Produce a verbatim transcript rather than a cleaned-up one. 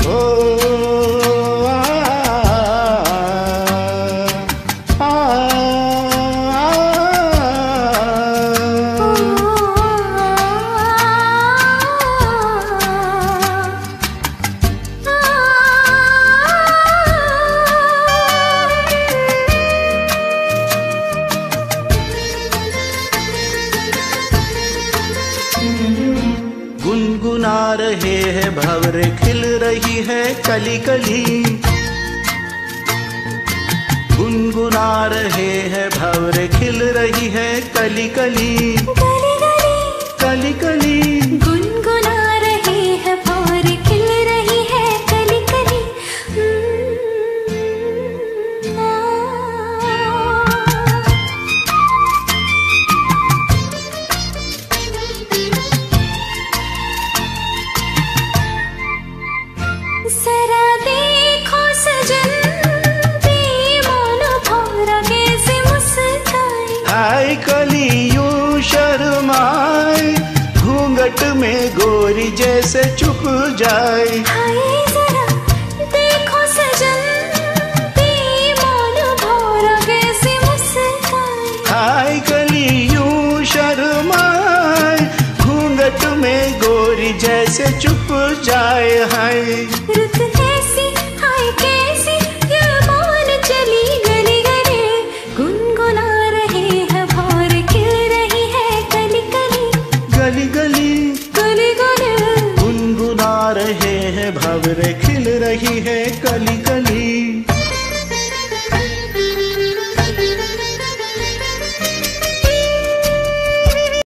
गुनगुना रहे हैं भंवरे, खिल रही है कली कली। गुनगुना रहे हैं भंवरे, खिल रही है कली कली। कली कली गुनगुना रहे हैं भंवरे, खिल रही है कली कली। जरा देखो सजन, बेईमान भंवरा कैसे मुस्काए। हाय कली यूं शर्माए, घूंघट में गोरी जैसे छुप जाए। हाय जरा देखो सजन, बेईमान भंवरा कैसे मुस्काए। हाय कली यूं शर्माए, घूंघट में गोरी जैसे छुप जाए। हाय रुत